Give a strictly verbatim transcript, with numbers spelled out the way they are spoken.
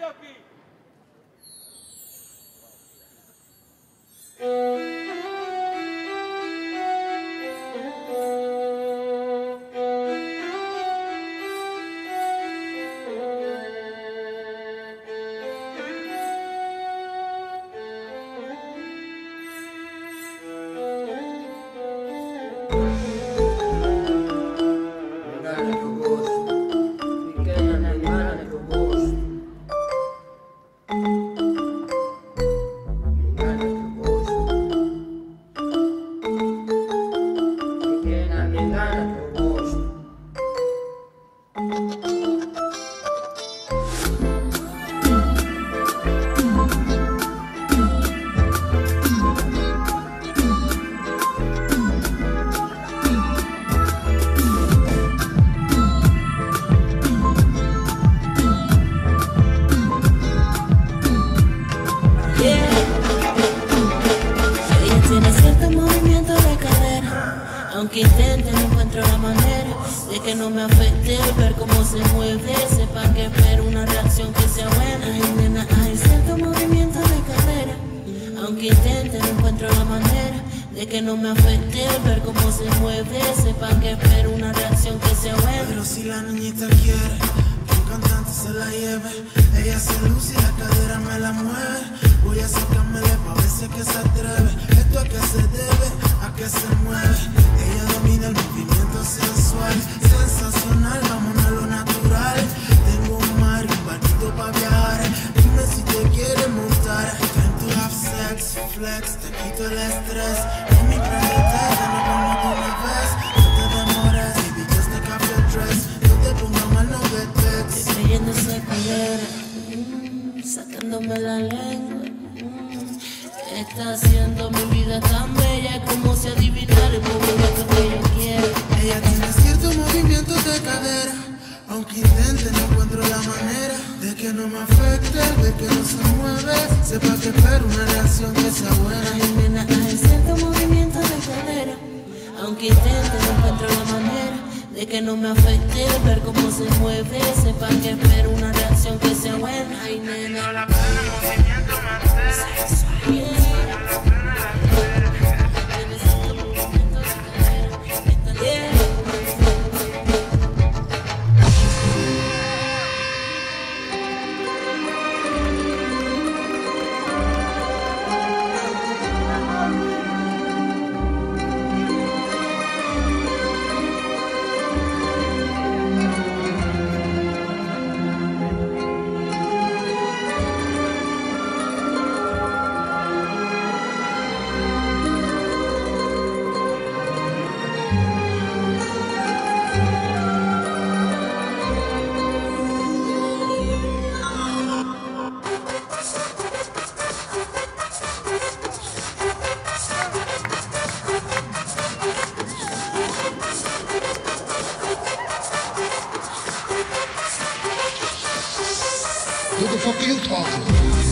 papi. Aunque intente, no encuentro la manera de que no me afecte el ver cómo se mueve. Sepan que espero una reacción que sea buena. Ay, nena, hay cierto movimiento de cadera. Aunque intente, no encuentro la manera de que no me afecte el ver cómo se mueve. Sepan que espero una reacción que sea buena. Pero si la niñita quiere que un cantante se la lleve, ella se luce y la cadera me la mueve. Voy a sacármele pa' ver si es que se atreve. Esto a qué se debe, a qué se mueve. Ella domina el movimiento sensual, sensacional, vámonos a lo natural. Tengo un mar y un barquito pa' viajar. Dime si te quieres montar. Time to have sex, flex, te quito el estrés. Mami, préndete, ya nos vamos de una vez. No te demores, baby, just take off your dress. No te pongas mal, no get vexed. Estoy creyendo esa cadera, mm, sacándome la lengua. Está haciendo mi vida tan bella como si adivinara el movimiento que yo quiero. Ella tiene ciertos movimientos de cadera. Aunque intente, no encuentro la manera de que no me afecte el ver que no se mueve. Sepa que espero una reacción que sea buena. Ay, nena, hay cierto movimiento de cadera. Aunque intente, no encuentro la manera de que no me afecte el ver cómo se mueve. Sepa que espero una reacción que sea buena. Ay, nena, La pena, el movimiento me altera. Who the fuck are you talking to?